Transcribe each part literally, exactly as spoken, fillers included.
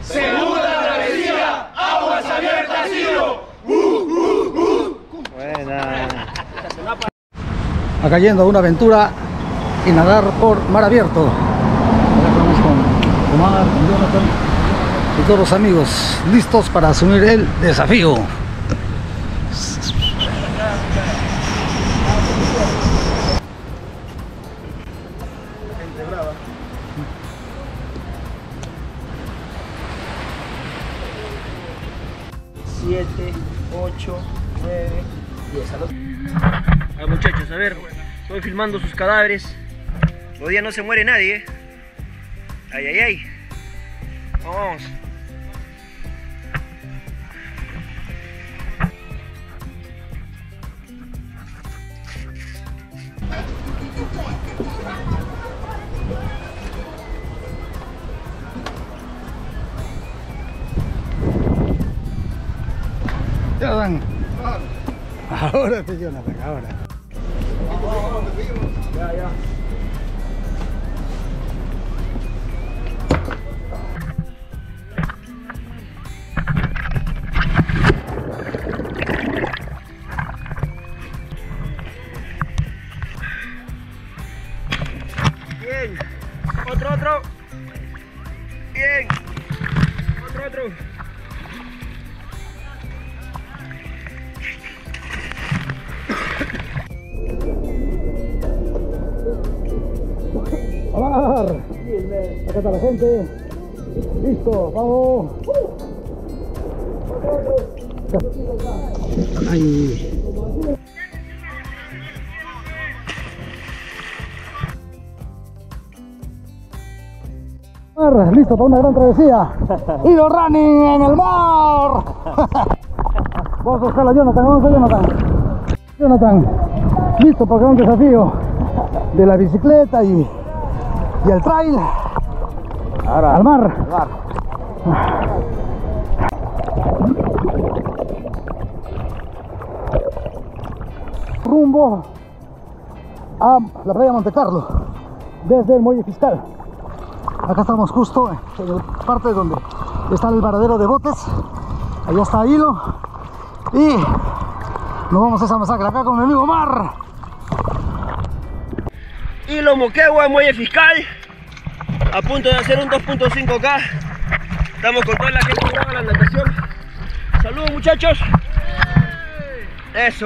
Segunda travesía, aguas abiertas, Ciro. Uh, uh, uh. Buena. Acá yendo a una aventura y nadar por mar abierto. Acá estamos con Omar, con Jonathan y todos los amigos listos para asumir el desafío. siete, ocho, nueve, diez. Ah, muchachos, a ver, estoy filmando sus cadáveres. Hoy día no se muere nadie, ¿eh? Ay, ay, ay. Vamos. Ya dan. Ahora te Jonathan, ahora. Ya, ya. Bien. Otro, otro. Bien. Otro, otro. Omar, acá está la gente. Listo, vamos. Ay. Omar, listo para una gran travesía. Hilo running en el mar. Vamos a buscar a Jonathan, vamos a Jonathan. Jonathan, listo para un desafío de la bicicleta y, y el trail. Ahora, al mar. Al mar. Rumbo a la playa Monte Carlo desde el muelle fiscal. Acá estamos justo en la parte donde está el varadero de botes. Allá está Hilo y nos vamos a esa masacre acá con mi amigo Omar. Hilo Moquegua, muelle fiscal, a punto de hacer un dos punto cinco K. Estamos con toda la gente que juega la natación. Saludos, muchachos. Eso.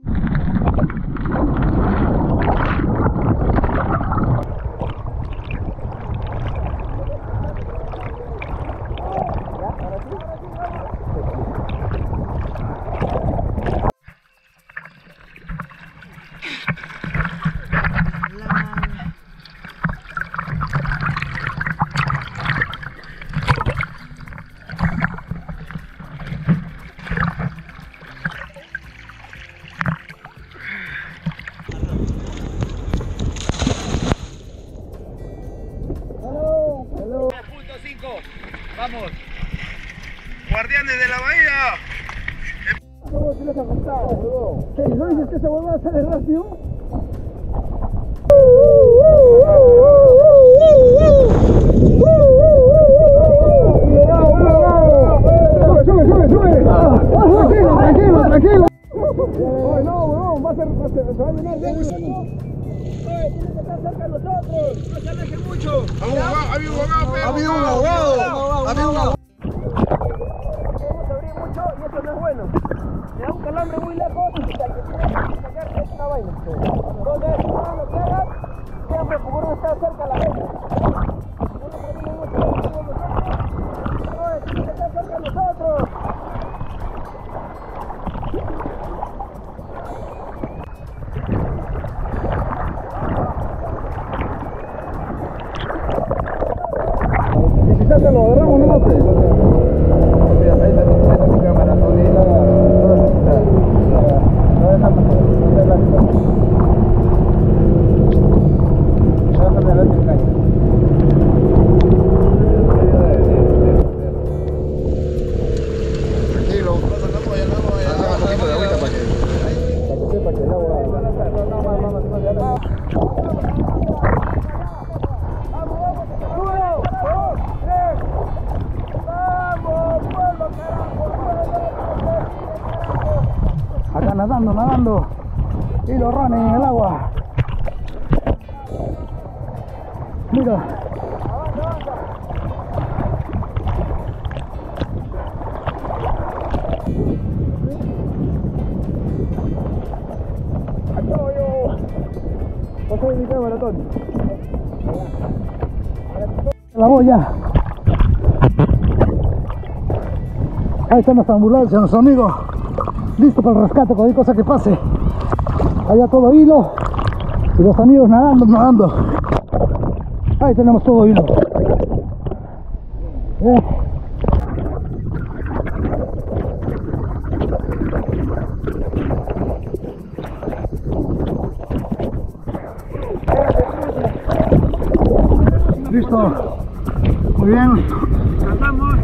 Vamos. Guardianes de la bahía. ¿Cómo se les ha contado, boludo? ¿Qué? ¿No dices que se vuelva a hacer el rápido? Sube, sube, sube, sube. Tranquilo, tranquilo, tranquilo. Ay, no, weón, va a ser, se va a llenar de agua. Tienen que estar cerca de nosotros, no se alejen mucho. Ha habido un ahogado, Ha habido un ahogado. Ha habido un ahogado. Queremos abrir mucho y eso no es bueno. Le da un calambre muy lejos y al que tiene que sacar es una vaina. Entonces, todo lo que hagas, siempre procura estar cerca a la gente. Tienen que estar cerca de nosotros. Quizás se lo agarramos, no sé. Tranquilo. Haga un poquito de agüita para que Para que sepa que el agua... Uno, dos, tres, va. nadando, nadando. Y los running en el agua. Mira. La boya. Ahí está nuestra ambulancia, nuestro amigo, listo para el rescate, cualquier cosa que pase. Allá todo hilo y los amigos nadando, nadando. Ahí tenemos todo hilo. Eh. Listo. Muy bien. Cantamos.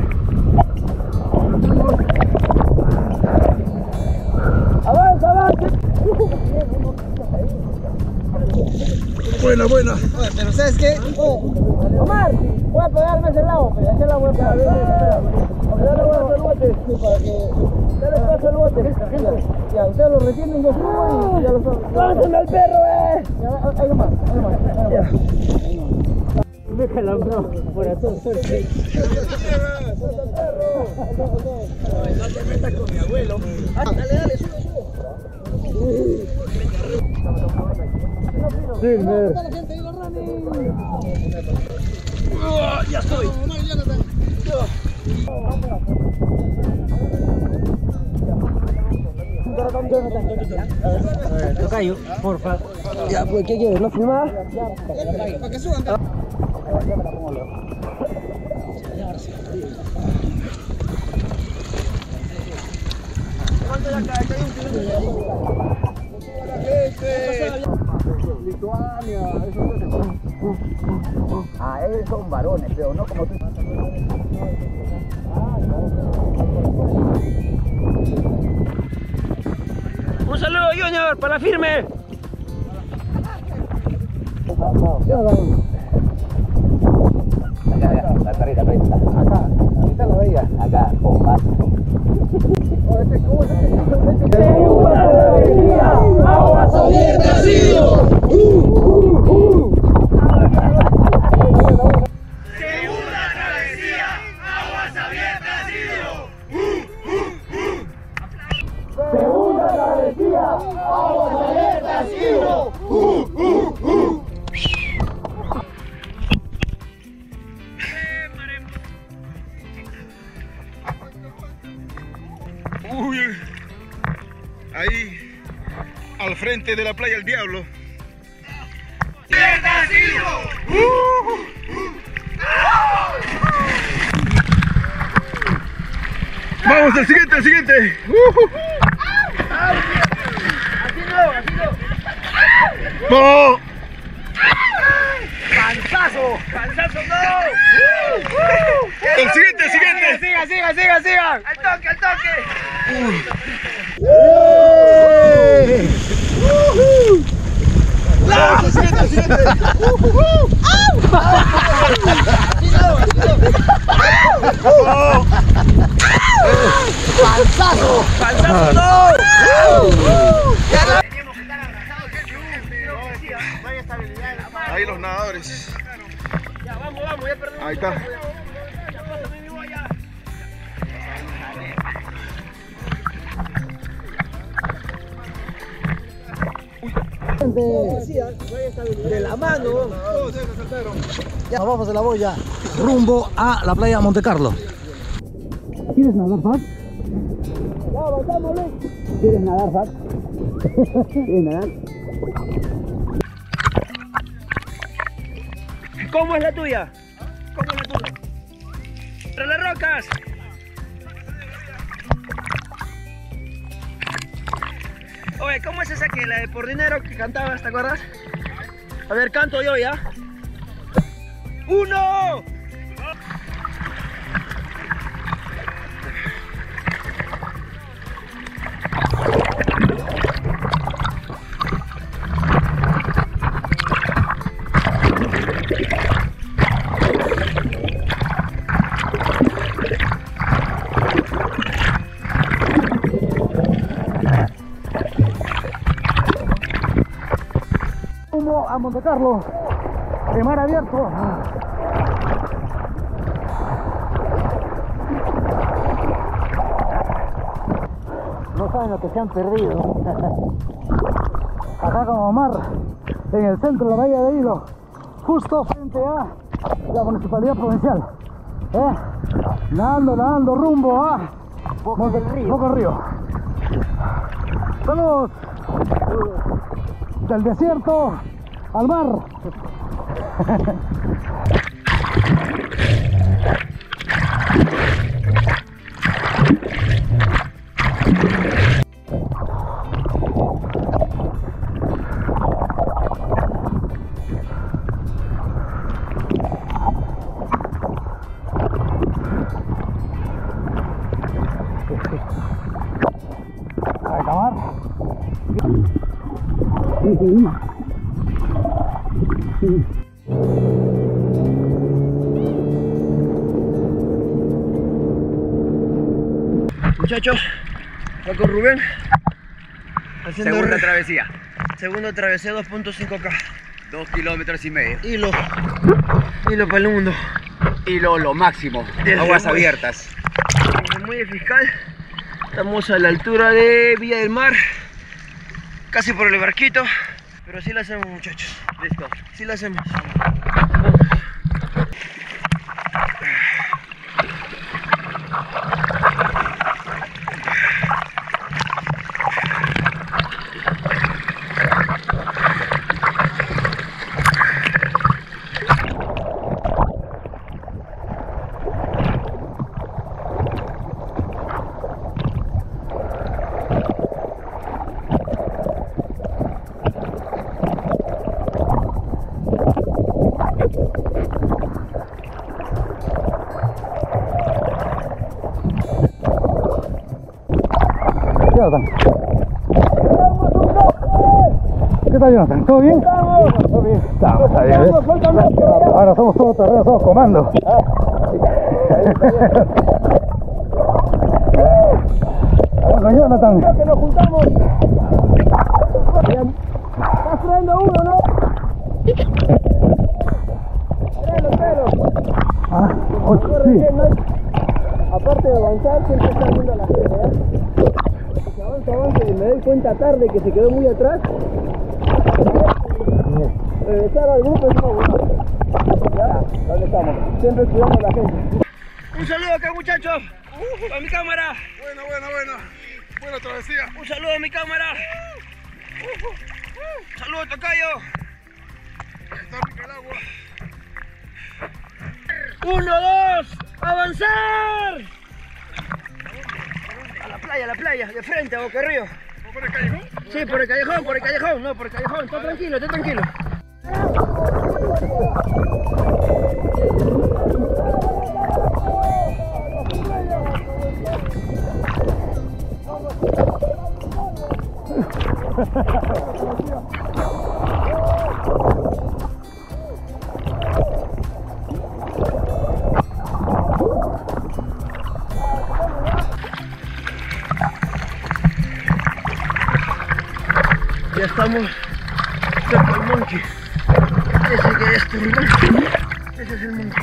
Avanza, avanza. Buena, buena. Oye, pero ¿sabes qué? Oye, Omar, voy a pegarme ese lado, pero ese lado voy a pegar. Dale paso el bote, para que... Dale paso el bote. Ya, ustedes lo retienen, yo subo y ya lo subo. ¡Lánzame al perro, eh! Ya, ahí nomás, ahí nomás, ahí nomás. Me calambró por atrás, suerte. ¡Suelta el perro! No te metas con mi abuelo. Dale, dale, sube, sube. Silver. Uh, ya estoy. Tocayo, porfa. Ya, pues, ¿qué quieres? ¿No filmar? Para que suban. Lituania, esos ah, ellos son varones, pero no como tú. Un saludo, Junior, para la firme. Acá, acá, la perrita, perrita. Acá, ahorita la veía. Acá, compa. ¡Aguas abiertas, Ido! Segunda travesía, aguas abiertas, Ido. Segunda travesía, aguas abiertas, Ido. Uy, ahí al frente de la playa El Diablo. ¡Abiertas, Ido! Vamos al siguiente, al siguiente. Así no, así no. No. ¡Panzazo! ¡Panzazo no! El siguiente, el siguiente. ¡Siga, siga, siga, siga! ¡Al toque, al toque! Vamos al siguiente, al siguiente. ¡Panzazo! ¡Panzazo no! Teníamos que estar abrazados. Vaya estabilidad. Ahí los nadadores. Ya, vamos, vamos, ya perdimos. Ahí está. Ya pásame mi boya. De la mano. Ya nos vamos de la boya rumbo a la playa Monte Carlo. ¿Quieres nadar, Fat? Ya, avanzamos, Luis. ¿Quieres nadar, Fat? ¿Quieres nadar? ¿Cómo es la tuya? ¿Cómo es la tuya? ¡Entre las rocas! Oye, ¿cómo es esa que la de por dinero que cantabas, te acuerdas? A ver, canto yo ya. ¡Uno! Rumbo a Monte Carlo, de mar abierto. No saben lo que se han perdido. Acá con Omar, en el centro de la bahía de Hilo, justo frente a la municipalidad provincial. ¿Eh? Nadando, nadando rumbo a Boca del Río. Boca del Río. Saludos del desierto al mar. A acabar. Muchachos, acá con Rubén haciendo Segunda re- travesía. Segundo travesía dos punto cinco K. Dos kilómetros y medio. Hilo. Hilo para el mundo. Y lo, lo máximo. Desde Aguas el muelle. abiertas. Desde el muelle fiscal. Estamos a la altura de Villa del Mar. Casi por el barquito. Pero sí la hacemos, muchachos. Listo. Sí la hacemos. Jonathan. ¿Qué tal, Jonathan? ¿Todo bien? ¿Todo bien? Estamos, está bien, ¿ves? Ahora somos todos terreno, somos comando. Vamos con Jonathan. Que nos juntamos. Está frenando uno, ¿no? Pelo, pelo. Ah, ocho, sí. Aparte de avanzar, siempre está viendo a la gente, ¿eh? Si avanza, avanza y me doy cuenta tarde que se quedó muy atrás. Regresar al grupo es una buena. Ya, ¿dónde estamos? Siempre cuidando a la gente. Un saludo acá, muchachos. Uh, a mi cámara. Buena, buena, buena. Buena travesía. Un saludo a mi cámara. Uh, uh. Saludos, tocayo. Está rica el agua. Uno, dos, avanzar. A la playa, a la playa, de frente a Boca Río. ¿Por el callejón? Sí, por el callejón, por el callejón, no, por el callejón. Está tranquilo, está tranquilo. Ya estamos cerca del monkey. Ese que es este, el monkey. Ese es el monkey.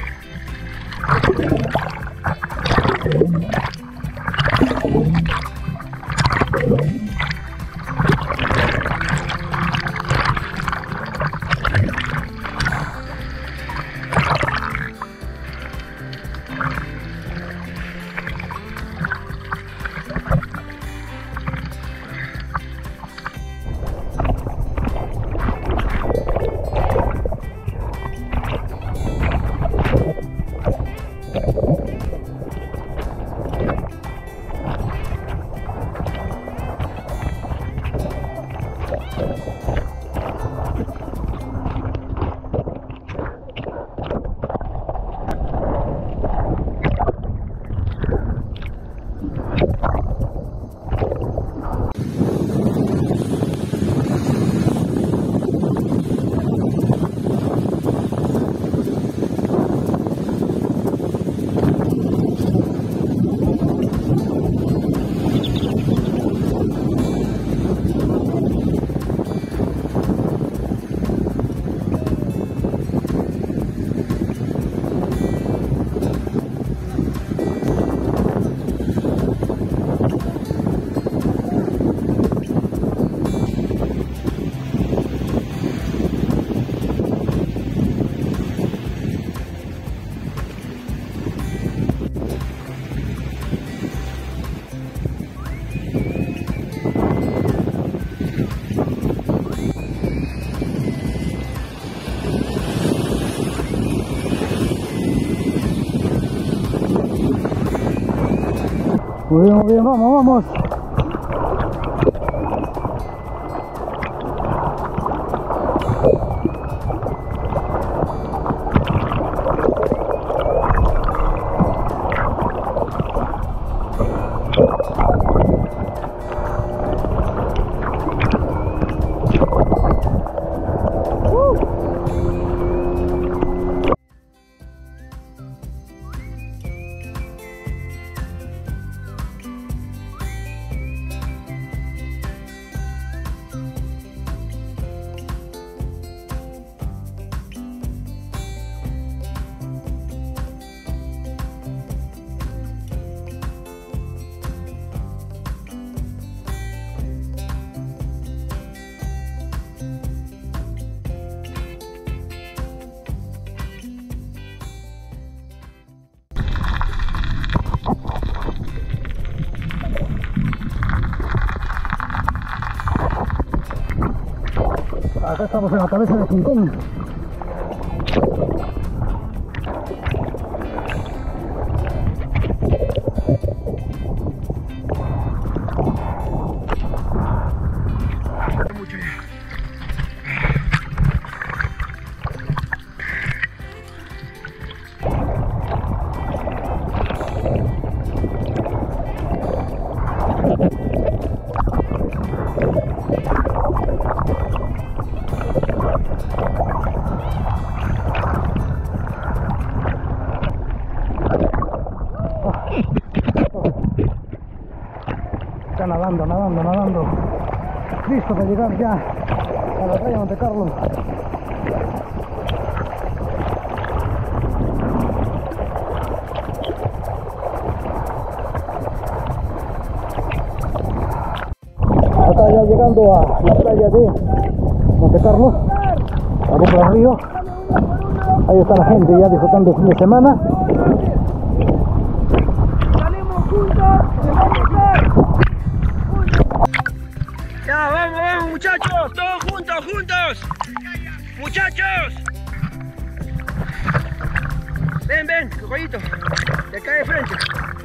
Muy bien, muy bien, vamos, vamos. Acá estamos en la cabeza de King Kong. Está nadando, nadando, nadando. Listo para llegar ya a la playa Monte Carlo. Acá ya llegando a la playa de Monte Carlo, a Boca del Río. Ahí está la gente ya disfrutando el fin de semana. Ya, vamos, vamos muchachos, todos juntos, juntos. Muchachos. Ven, ven, Cocollito, de acá de frente.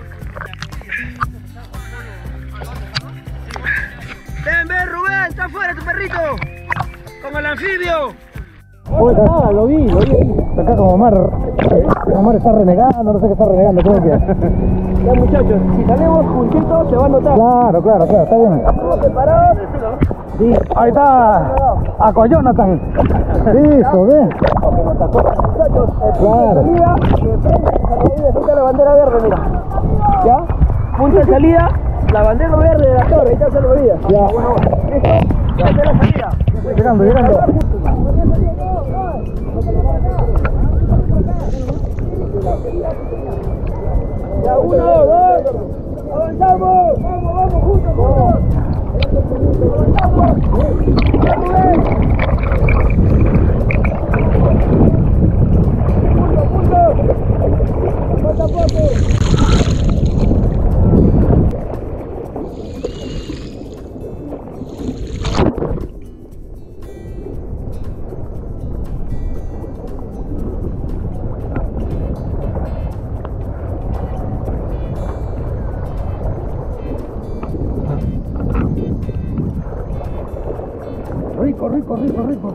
Ven, ven Rubén, está afuera tu perrito. Con el anfibio. Ah, lo vi, lo vi ahí. Acá como Omar, Omar está renegando, no sé qué está renegando, ¿cómo que? Ya muchachos, si salimos juntitos se va a notar. Claro, claro, claro, está bien. Estamos separados. Sí, ahí está Aqua Jonathan. Listo, ve. Muchachos, el Claro. punto de salida, que frente a salvavidas está la bandera verde, mira. ¿Ya? Punto de salida, la bandera verde de la torre, ahí está salvavidas. Ya. ¿Listo? Ya está la salida. Llegando, llegando. Ya, uno, dos, avanzamos, vamos, vamos, juntos, juntos. Avanzamos. Ya, Rubén. Punto, punto. Falta poco. Rico, rico, rico, rico.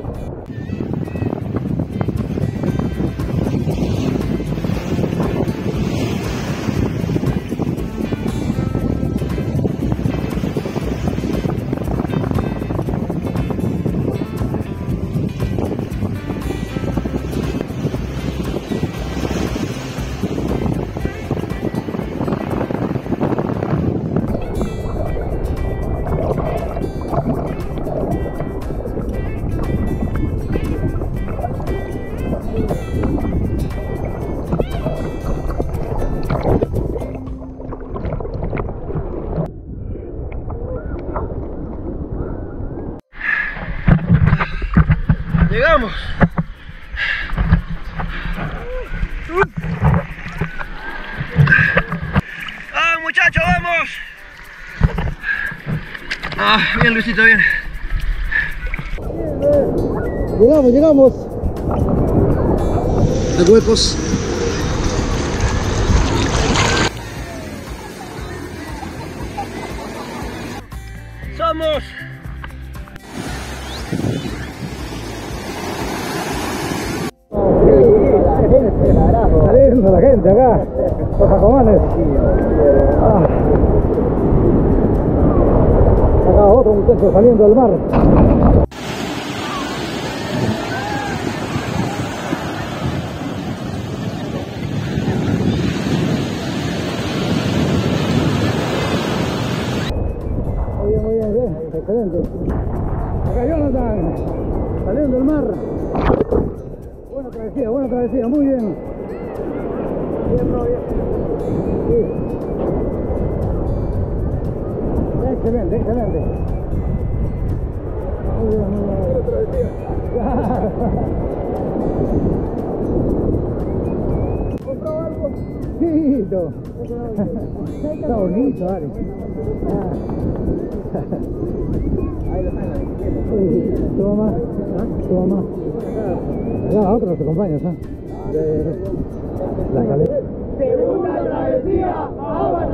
Llegamos. ¡Ah, muchachos, vamos! Ah, bien, Luisito, bien. Llegamos, llegamos. De huecos. Saliendo la gente acá, los jacomanes. Ah. Acá otro muchacho saliendo del mar. Muy bien, muy bien, bien, excelente. Acá Jonathan, saliendo del mar. Buena travesía, buena travesía, muy bien. Bien, bro, bien. Sí. Excelente, excelente. Muy bien, muy bien. Buena travesía. ¿Compró algo? Sí, todo. Está bonito, Ari. Toma, toma. Acá otro nos acompaña, ¿sabes? De la caleta. Segunda travesía, agua